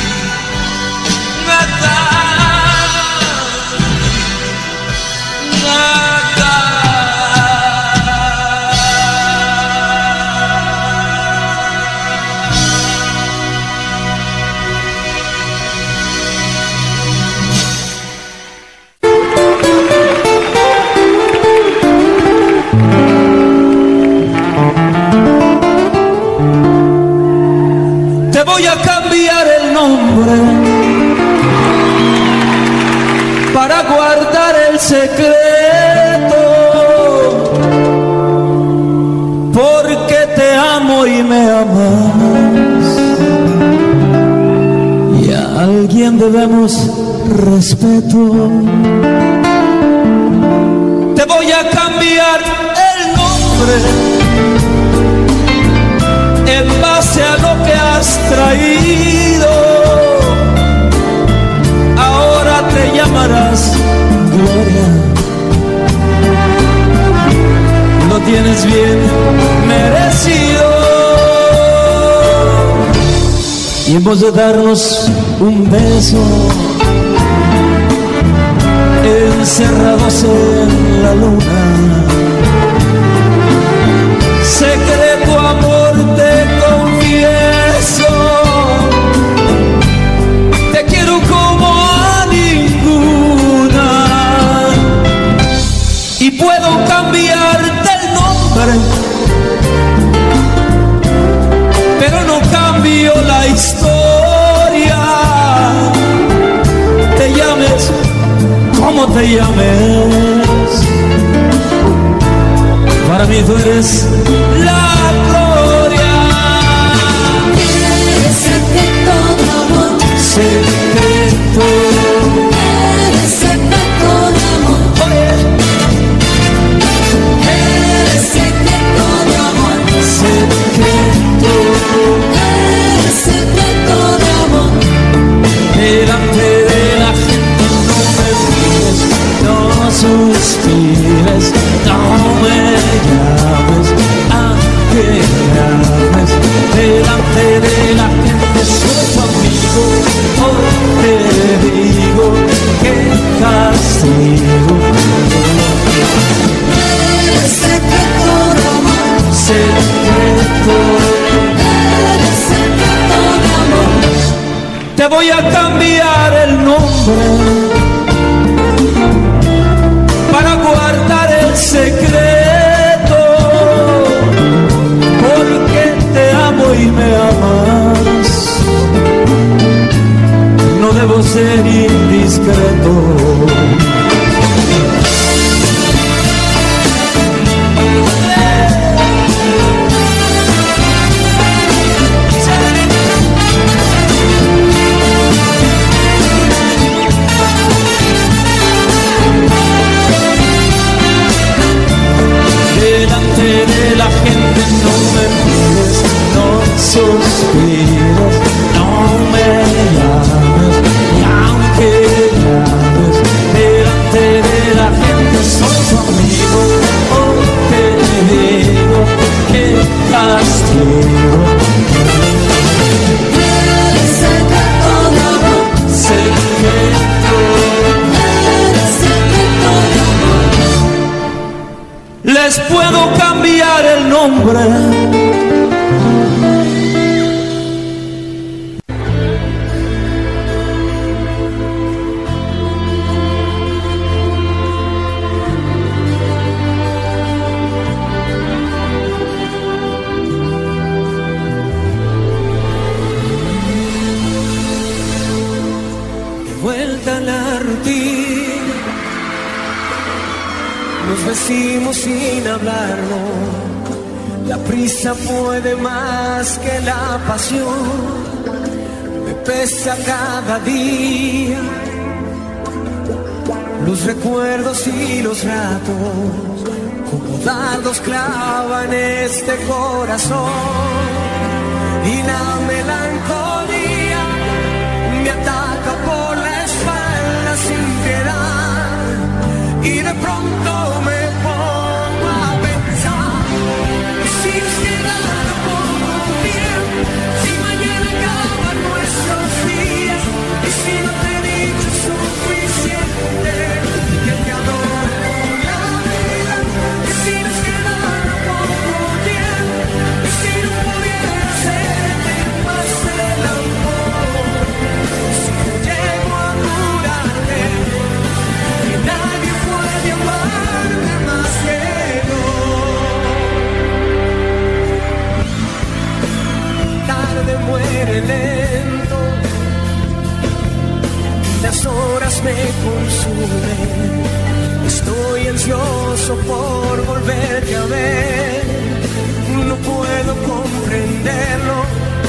te voy a cambiar el nombre para guardar el secreto, porque te amo y me amas, y a alguien debemos respeto. Te voy a cambiar el nombre en base a lo que has traído. Ahora te llamarás Gloria. Lo tienes bien merecido. Y hemos de darnos un beso encerrados en la luna. Secreto amor te confieso, te llames, para mí tú eres la gloria. Eres secreto de amor, Secreto, eres secreto de amor, eres secreto de amor, secreto, eres secreto de amor. delante de la gente no me mires, no suspires, no me llames, aunque me ames. Delante de la gente soy tu amigo, hoy te digo que castigo. Eres secreto de amor, Secreto, eres secreto de amor. te voy a cambiar el nombre para guardar el secreto, porque te amo y me amas. No debo ser indiscreto. Delante de la gente no me mires, no suspires, no me llames, y aunque llames, delante de la gente soy tu amigo, hoy te digo que castigo. Eres secreto de amor, Secreto, eres secreto de amor. les puedo cambiar el nombre. Vuelta a la rutina, nos vestimos sin hablarnos. La prisa puede más que la pasión, me pesa cada día. Los recuerdos y los ratos, como dardos clavan este corazón. Y la melancolía me ataca por la espalda sin piedad. Y de pronto me pongo a pensar, ¿y si nos quedara poco tiempo? Si mañana acaban nuestros días, y si no te he dicho suficiente que te adoro con la vida. Y si nos quedara poco tiempo, y si no pudiera hacerte más el amor, si no llego a jurarte que nadie puede amarme más que yo. Tarde muere lento, las horas me consumen. Estoy ansioso por volverte a ver, no puedo comprenderlo.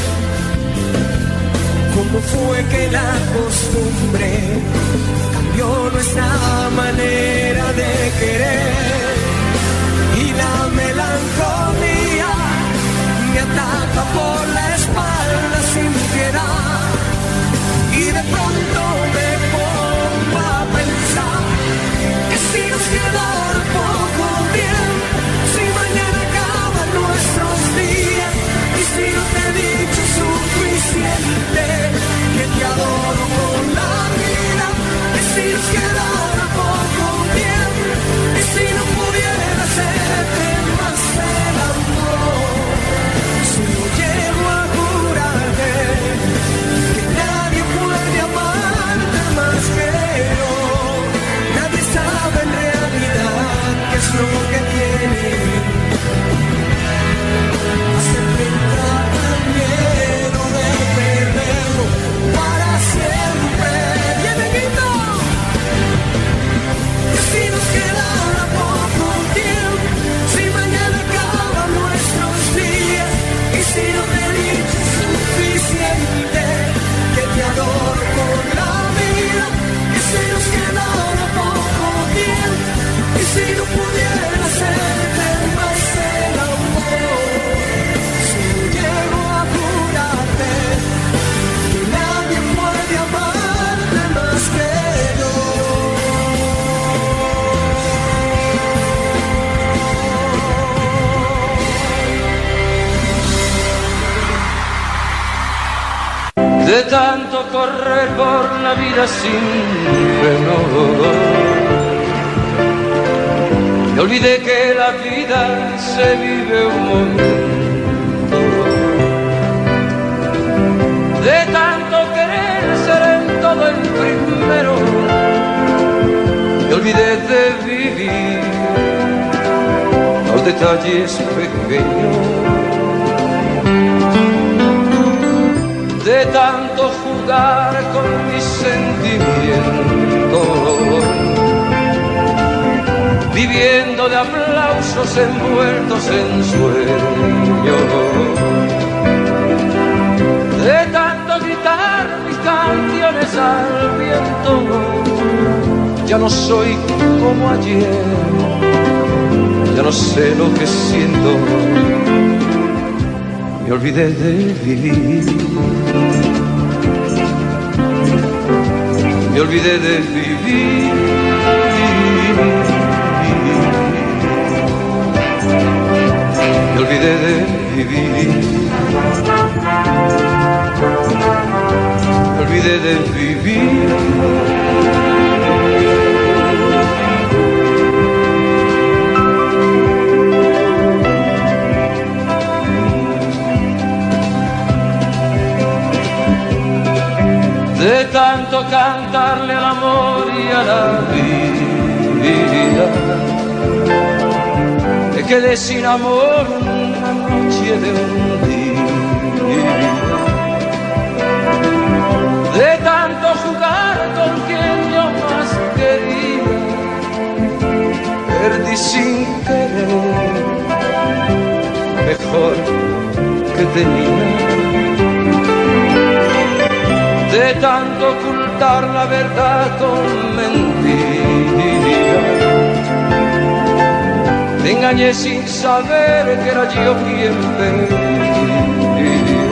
¿Cómo fue que la costumbre cambió nuestra manera de querer? Y la melancolía me ataca por la espalda sin piedad. Y de pronto me pongo a pensar que si nos quedara poco tiempo, si mañana acaban nuestros días, y si no te he dicho suficiente que te adoro con la vida, y si nos quedara poco tiempo, y si no de tanto correr por la vida sin freno. Me olvidé que la vida se vive un momento, de tanto querer ser en todo el primero. Me olvidé de vivir los detalles pequeños, de tanto jugar con mis sentimientos, viviendo de aplausos envueltos en sueños, de tanto gritar mis canciones al viento. Ya no soy como ayer, ya no sé lo que siento. Me olvidé de vivir, me olvidé de vivir, me olvidé de vivir, me olvidé de vivir. De tanto cantarle al amor y a la vida, me quedé sin amor una noche de un día. De tanto jugar con quien yo más quería, perdí sin querer mejor que tenía. De tanto ocultar la verdad con mentira, te engañé sin saber que era yo quien perdía.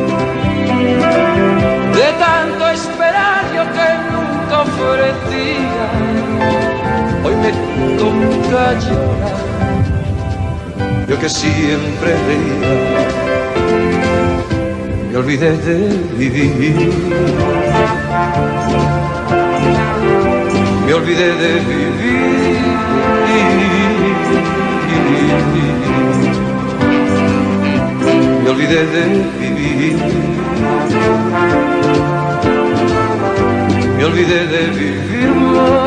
De tanto esperar yo que nunca ofrecía, hoy me toca llorar, yo que siempre reía. Me olvidé de vivir, me olvidé de vivir, me olvidé de vivir, me olvidé de vivir.